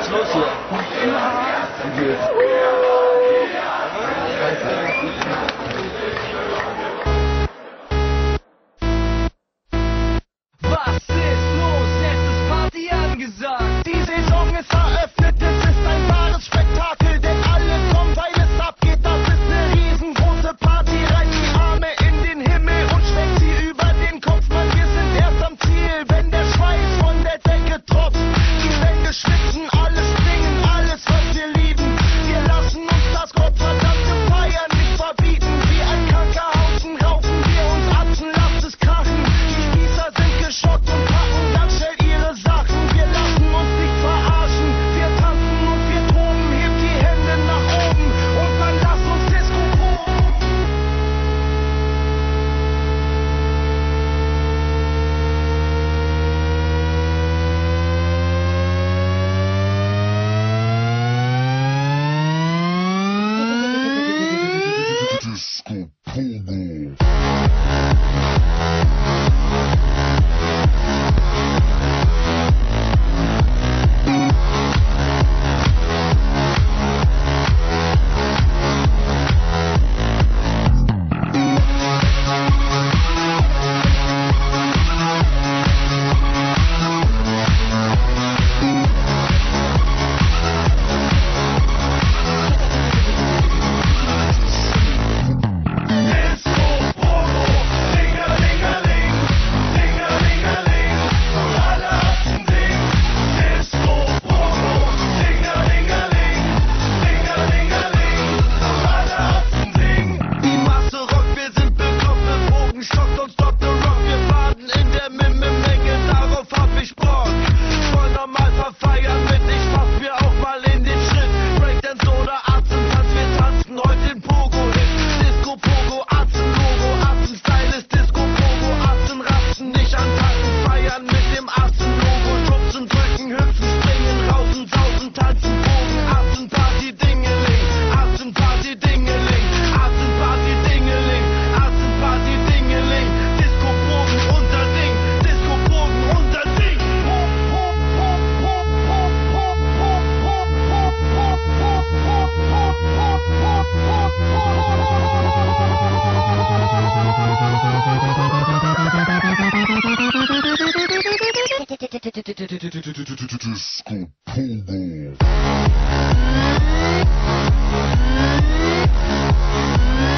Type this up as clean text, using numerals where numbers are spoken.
ist los hier? Was ist los? Jetzt ist Party angesagt. Die Saison ist eröffnet, es ist ein wahres Spektakel, denn alle kommen, weil es abgeht. Das ist eine riesengroße Party. Reißt die Arme in den Himmel und schwenkt sie über den Kopf. Mann, wir sind erst am Ziel, wenn der Schweiß von der Decke tropft. Die Wände schwitzen, alles singen, alles was wir lieben. Wir lassen uns das gottverdammte Feiern nicht verbieten. Wie ein Kackerhaufen raufen wir uns Atzen, lasst es krachen. Die Spießer sind geschockt und packen dann schnell ihre Sachen. Wir lassen uns nicht verarschen, wir tanzen und wir toben. Hebt die Hände nach oben und dann lass uns Disco proben. Disco Pogo. Die Masse rockt, wir sind bekloppt, Bogen schockt und stoppt the rock. Wir baden in der Menge, darauf hab ich Bock. Voll normal verfeiern mit, ich mach mir auch mal in den Schritt. Breakdance oder Atzentanz, wir tanzen heute den Pogo-Hit. Disco Pogo, Atzen-Logo, Atzen-Style ist Disco Pogo. Atzen ratzen, nicht antanzen, feiern mit dem Atzen-Logo. Schubsen, drücken, hüpfen, springen, rausen, sausen, tanzen, Bogen. Atzen-Party, Dingeling, Atzen-Party, Dingeling, Atzen-Party, Dingeling, Atzen-Party, Dingeling. Disco-Bogen unter Ding, Disco-Bogen unter Ding. Disco Pogo.